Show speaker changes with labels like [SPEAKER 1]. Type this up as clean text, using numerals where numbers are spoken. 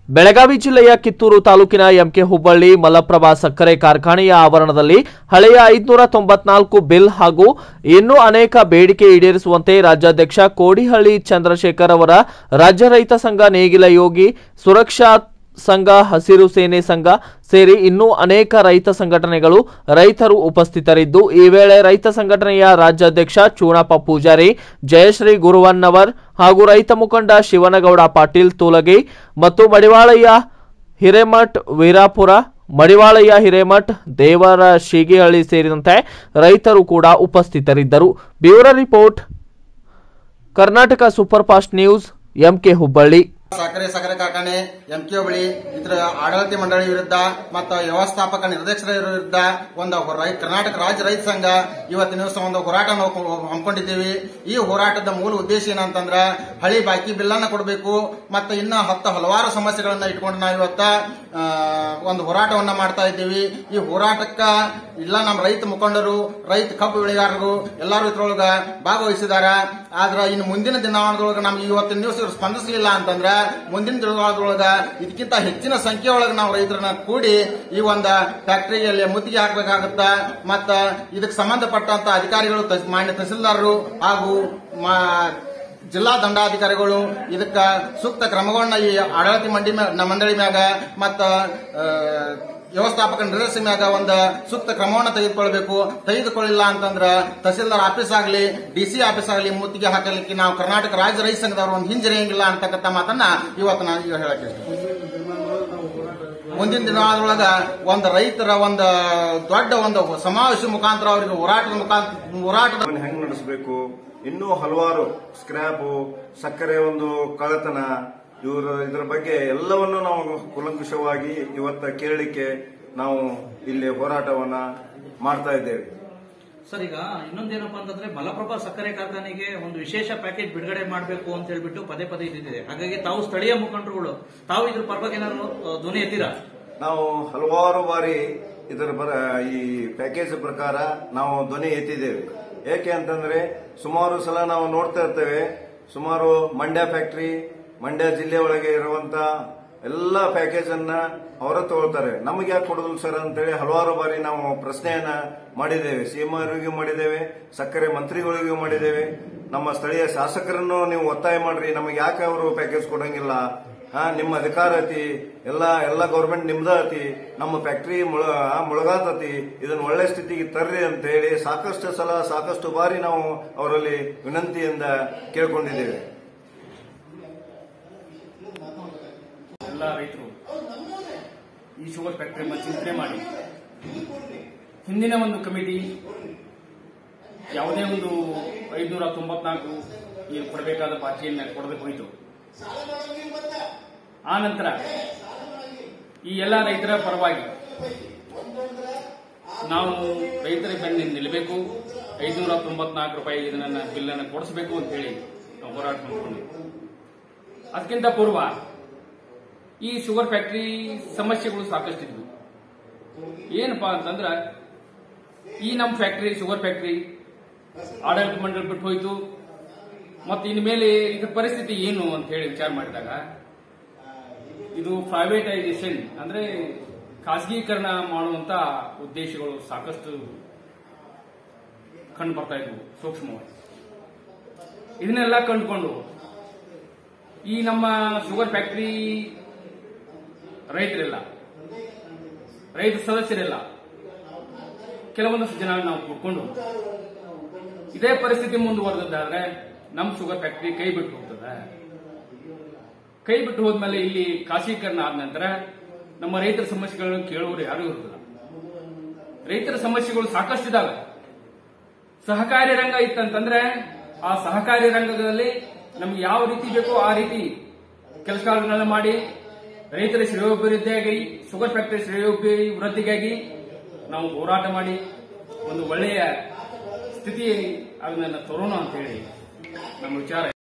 [SPEAKER 1] ಬೆಳಗಾವಿ ಜಿಲ್ಲೆಯ ಕಿತ್ತೂರು ತಾಲೂಕಿನ ಎಂಕೆ ಹುಬ್ಬಳ್ಳಿ ಮಲಪ್ರಭಾ ಸಕ್ಕರೆ ಕಾರ್ಖಾನೆಯ ಆವರಣದಲ್ಲಿ ಹಳೆಯ 594 ಬಿಲ್ ಹಾಗೂ ಇನ್ನೂ ಅನೇಕ ಬೇಡಿಕೆ ಈಡೇರಿಸುವಂತೆ ರಾಜ್ಯಾಧ್ಯಕ್ಷ ಕೋಡಿಹಳ್ಳಿ ಚಂದ್ರಶೇಖರ್ ಅವರ ರಾಜ್ಯ ರೈತ ಸಂಘ ನೇಗಿಲ ಯೋಗಿ ಸುರಕ್ಷಾ ಸಂಘ ಹಸಿರು ಸೇನೆ ಸಂಘ ಸೇರಿ ಇನ್ನೂ ಅನೇಕ ರೈತ ಸಂಘಟನೆಗಳು ರೈತರು ಉಪಸ್ಥಿತರಿದ್ದು ಈ ವೇಳೆ ರೈತ ಸಂಘಟನೆಯ ರಾಜ್ಯಾಧ್ಯಕ್ಷ ಚೂಣಪ್ಪ ಪೂಜಾರಿ, ಜಯಶ್ರೀ ಗುರುವನ್ನವರ್ ಹಾಗೂ ರೈತ ಮುಖಂಡ ಶಿವನಗೌಡ ಪಾಟೀಲ್ ತೂಲಗಿ ಮತ್ತು ಮಡಿವಾಳಯ್ಯ ಹಿರೇಮಠ್ ವೀರಾಪುರ, ಮಡಿವಾಳಯ್ಯ ಹಿರೇಮಠ್ ದೇವರ ಶೀಗಿಹಳ್ಳಿ ಸೇರಿದಂತೆ ರೈತರು ಕೂಡ ಉಪಸ್ಥಿತರಿದ್ದರು. Bureau report, Karnataka super fast news, M K Hubballi.
[SPEAKER 2] ಸಕ್ಕರೆ ಕಾರ್ಖಾನೆ ಎಂಕೆ ಹುಬ್ಬಳ್ಳಿ ಇದರ ಆಡಳಿತ ಮಂಡಳಿ ವಿರುದ್ಧ ಮತ್ತು ವ್ಯವಸ್ಥಾಪಕ ನಿರ್ದೇಶಕರ ವಿರುದ್ಧ ಒಂದು ಕರ್ನಾಟಕ ರಾಜ್ಯ ರೈತ ಸಂಘ ಇವತ್ತಿನ ದಿವಸ ಒಂದು ಹೋರಾಟ ಹಮ್ಮಿಕೊಂಡಿದ್ದೀವಿ. ಈ ಹೋರಾಟದ ಮೂಲ ಉದ್ದೇಶ ಏನಂತಂದ್ರೆ ಹಳಿ ಬಾಕಿ ಬಿಲ್ ಅನ್ನ ಕೊಡಬೇಕು ಮತ್ತು ಇನ್ನ ಹಲವಾರು ಸಮಸ್ಯೆಗಳನ್ನ ಇಟ್ಕೊಂಡು ನಾವು ಇವತ್ತ ಒಂದು ಹೋರಾಟವನ್ನ ಮಾಡ್ತಾ ಇದ್ದೀವಿ. ಈ ಹೋರಾಟಕ್ಕ ಇಲ್ಲ ನಮ್ಮ ರೈತ ಮುಖಂಡರು, ರೈತ ಕಬ್ಬು ಬೆಳೆಗಾರರು ಎಲ್ಲರೂ ಇದ್ರೊಳಗ ಭಾಗವಹಿಸಿದಾರ. ಆದ್ರ ಇನ್ನು ಮುಂದಿನ ದಿನಮಾನದೊಳಗ ನಮ್ಗೆ ಇವತ್ತಿನ ದಿವಸ ಸ್ಪಂದಿಸಲಿಲ್ಲ ಅಂತಂದ್ರ ಮುಂದಿನ ದಿನಮಾನದೊಳಗ ಇದಕ್ಕಿಂತ ಹೆಚ್ಚಿನ ಸಂಖ್ಯೆ ಒಳಗೆ ನಾವು ರೈತರನ್ನ ಕೂಡಿ ಈ ಒಂದು ಫ್ಯಾಕ್ಟರಿಯಲ್ಲಿ ಮುತ್ತಿಗೆ ಹಾಕಬೇಕಾಗುತ್ತ. ಮತ್ತ ಇದಕ್ಕೆ ಸಂಬಂಧಪಟ್ಟಂತ ಅಧಿಕಾರಿಗಳು, ಮಾನ್ಯ ತಹಸೀಲ್ದಾರರು ಹಾಗೂ ಜಿಲ್ಲಾ ದಂಡಾಧಿಕಾರಿಗಳು ಇದಕ್ಕ ಸೂಕ್ತ ಕ್ರಮಗಳನ್ನ ಈ ಆಡಳಿತ ಮಂಡಳಿ ಮ್ಯಾಗ ಮತ್ತ ವ್ಯವಸ್ಥಾಪಕ ನಿರ್ದೇಶಕ ಮ್ಯಾಗ ಒಂದು ಸೂಕ್ತ ಕ್ರಮವನ್ನು ತೆಗೆದುಕೊಳ್ಳಿಲ್ಲ ಅಂತಂದ್ರ ತಹಸೀಲ್ದಾರ್ ಆಫೀಸ್ ಆಗಲಿ, ಡಿಸಿ ಆಫೀಸ್ ಆಗಲಿ ಮುತ್ತಿಗೆ ಹಾಕಲಿಕ್ಕೆ ನಾವು ಕರ್ನಾಟಕ ರಾಜ್ಯ ರೈತ ಸಂಘದವರು ಒಂದು ಹಿಂಜರಿಯಂಗಿಲ್ಲ ಅಂತಕ್ಕಂಥ ಮಾತನ್ನ ಇವತ್ತು ನಾನು ಈಗ ಹೇಳಕ್ಕೆ ಮುಂದಿನ ದಿನದೊಳಗ ಒಂದು ರೈತರ ಒಂದು ದೊಡ್ಡ ಒಂದು ಸಮಾವೇಶ ಮುಖಾಂತರ ಅವರಿಗೆ ಹೋರಾಟದ
[SPEAKER 3] ಹೆಂಗ್ ನಡೆಸಬೇಕು, ಇನ್ನೂ ಹಲವಾರು ಸ್ಕ್ರಾಪ್, ಸಕ್ಕರೆ ಒಂದು ಕಳ್ಳತನ, ಇದರ ಬಗ್ಗೆ ಎಲ್ಲವನ್ನೂ ನಾವು ಕೂಲಂಕುಷವಾಗಿ ಇವತ್ತ ಕೇಳಲಿಕ್ಕೆ ನಾವು ಇಲ್ಲಿ ಹೋರಾಟವನ್ನ ಮಾಡ್ತಾ ಇದ್ದೇವೆ.
[SPEAKER 4] ಸರ್, ಈಗ ಇನ್ನೊಂದೇನಪ್ಪಾ ಅಂತಂದ್ರೆ ಮಲಪ್ರಭಾ ಸಕ್ಕರೆ ಕಾರ್ಖಾನೆಗೆ ಒಂದು ವಿಶೇಷ ಪ್ಯಾಕೇಜ್ ಬಿಡುಗಡೆ ಮಾಡಬೇಕು ಅಂತ ಹೇಳ್ಬಿಟ್ಟು ಪದೇ ಪದೇ ಇದ್ದಿದೆ. ಹಾಗಾಗಿ ತಾವು ಸ್ಥಳೀಯ ಮುಖಂಡರುಗಳು ತಾವು ಇದ್ರ ಪರವಾಗಿ ಏನಾದ್ರು ಧ್ವನಿ ಎತ್ತೀರಾ?
[SPEAKER 3] ನಾವು ಹಲವಾರು ಬಾರಿ ಈ ಪ್ಯಾಕೇಜ್ ಪ್ರಕಾರ ನಾವು ಧ್ವನಿ ಎತ್ತಿದ್ದೇವೆ. ಏಕೆ ಅಂತಂದ್ರೆ ಸುಮಾರು ಸಲ ನಾವು ನೋಡ್ತಾ ಇರ್ತೇವೆ, ಸುಮಾರು ಮಂಡ್ಯ ಫ್ಯಾಕ್ಟರಿ, ಮಂಡ್ಯ ಜಿಲ್ಲೆ ಒಳಗೆ ಇರುವಂತ ಎಲ್ಲ ಪ್ಯಾಕೇಜ್ ಅನ್ನ ಅವರ ತಗೊಳ್ತಾರೆ, ನಮಗೆ ಯಾಕೆ ಕೊಡೋದಿಲ್ಲ ಸರ್ ಅಂತೇಳಿ ಹಲವಾರು ಬಾರಿ ನಾವು ಪ್ರಶ್ನೆಯನ್ನ ಮಾಡಿದ್ದೇವೆ. ಸಿಎಂ ಅವರಿಗೂ ಮಾಡಿದ್ದೇವೆ, ಸಕ್ಕರೆ ಮಂತ್ರಿಗಳಿಗೂ ಮಾಡಿದ್ದೇವೆ, ನಮ್ಮ ಸ್ಥಳೀಯ ಶಾಸಕರನ್ನು ನೀವು ಒತ್ತಾಯ ಮಾಡ್ರಿ, ನಮಗೆ ಯಾಕೆ ಅವರು ಪ್ಯಾಕೇಜ್ ಕೊಡಂಗಿಲ್ಲ, ನಿಮ್ಮ ಅಧಿಕಾರ ಐತಿ, ಎಲ್ಲ ಗೌರ್ಮೆಂಟ್ ನಿಮ್ದ ಐತಿ, ನಮ್ಮ ಫ್ಯಾಕ್ಟರಿ ಮುಳುಗಾತತಿ, ಇದನ್ನ ಒಳ್ಳೆ ಸ್ಥಿತಿಗೆ ತರ್ರಿ ಅಂತ ಹೇಳಿ ಸಾಕಷ್ಟು ಸಲ ಸಾಕಷ್ಟು ಬಾರಿ ನಾವು ಅವರಲ್ಲಿ ವಿನಂತಿಯಿಂದ ಕೇಳ್ಕೊಂಡಿದ್ದೇವೆ.
[SPEAKER 5] ಎಲ್ಲ ರೈತರು ಈ ಶುಗರ್ ಫ್ಯಾಕ್ಟರಿ ಬಗ್ಗೆ ಚಿಂತನೆ ಮಾಡಿ ಹಿಂದಿನ ಒಂದು ಕಮಿಟಿ ಯಾವುದೇ ಒಂದು 594 ಏನು ಕೊಡಬೇಕಾದ ಬಾಕಿಯನ್ನು ಕೊಡದೆ ಹೋಯಿತು. ಆ ನಂತರ ಈ ಎಲ್ಲ ರೈತರ ಪರವಾಗಿ ನಾವು ರೈತರ ಬೆನ್ನಿಗೆ ನಿಲ್ಲಬೇಕು, 594 ರೂಪಾಯಿ ಇದನ್ನ ಬಿಲ್ಲನ್ನು ಕೊಡಿಸಬೇಕು ಅಂತ ಹೇಳಿ ನಾವು ಹೋರಾಟ ಮಾಡಿಕೊಂಡ್ವಿ. ಅದಕ್ಕಿಂತ ಪೂರ್ವ ಈ ಶುಗರ್ ಫ್ಯಾಕ್ಟರಿ ಸಮಸ್ಯೆಗಳು ಸಾಕಷ್ಟಿದ್ವು. ಏನಪ್ಪಾ ಅಂತಂದ್ರ ಈ ನಮ್ಮ ಫ್ಯಾಕ್ಟರಿ ಶುಗರ್ ಫ್ಯಾಕ್ಟರಿ ಆಡಳಿತ ಮಂಡಳಿ ಬಿಟ್ಟು ಹೋಯಿತು. ಮತ್ತೆ ಇನ್ಮೇಲೆ ಇದ್ರ ಪರಿಸ್ಥಿತಿ ಏನು ಅಂತ ಹೇಳಿ ವಿಚಾರ ಮಾಡಿದಾಗ ಇದು ಪ್ರೈವೇಟೈಸೇಷನ್ ಅಂದ್ರೆ ಖಾಸಗೀಕರಣ ಮಾಡುವಂತ ಉದ್ದೇಶಗಳು ಸಾಕಷ್ಟು ಕಂಡು ಬರ್ತಾ ಇದ್ವು ಸೂಕ್ಷ್ಮವಾಗಿ. ಇದನ್ನೆಲ್ಲ ಕಂಡುಕೊಂಡು ಈ ನಮ್ಮ ಶುಗರ್ ಫ್ಯಾಕ್ಟರಿ ರೈತರಿಲ್ಲ, ರೈತ ಸದಸ್ಯರಿಲ್ಲ, ಕೆಲವೊಂದಷ್ಟು ಜನ ನಾವು ಕೂಡ್ಕೊಂಡು ಇದೇ ಪರಿಸ್ಥಿತಿ ಮುಂದುವರೆದಾದ್ರೆ ನಮ್ಮ ಶುಗರ್ ಫ್ಯಾಕ್ಟರಿ ಕೈ ಬಿಟ್ಟು ಹೋಗ್ತದೆ. ಕೈ ಬಿಟ್ಟು ಹೋದ್ಮೇಲೆ ಇಲ್ಲಿ ಖಾಸಗೀಕರಣ ಆದ ನಂತರ ನಮ್ಮ ರೈತರ ಸಮಸ್ಯೆಗಳನ್ನು ಕೇಳುವವರು ಯಾರೂ ಇರುವುದಿಲ್ಲ. ರೈತರ ಸಮಸ್ಯೆಗಳು ಸಾಕಷ್ಟು ಇದಾವೆ. ಸಹಕಾರಿ ರಂಗ ಇತ್ತಂತಂದ್ರೆ ಆ ಸಹಕಾರಿ ರಂಗದಲ್ಲಿ ನಮ್ಗೆ ಯಾವ ರೀತಿ ಬೇಕೋ ಆ ರೀತಿ ಕೆಲಸಗಳನ್ನೆಲ್ಲ ಮಾಡಿ ರೈತರ ಶ್ರೇಯೋಭಿವೃದ್ಧಿಯಾಗಿ, ಶುಗರ್ ಫ್ಯಾಕ್ಟರಿ ಶ್ರೇಯೋಭಿವೃದ್ಧಿಗಾಗಿ ನಾವು ಹೋರಾಟ ಮಾಡಿ ಒಂದು ಒಳ್ಳೆಯ ಸ್ಥಿತಿ ಅದನ್ನ ತರೋಣ ಅಂತ ಹೇಳಿ ನಮ್ಮ ವಿಚಾರ.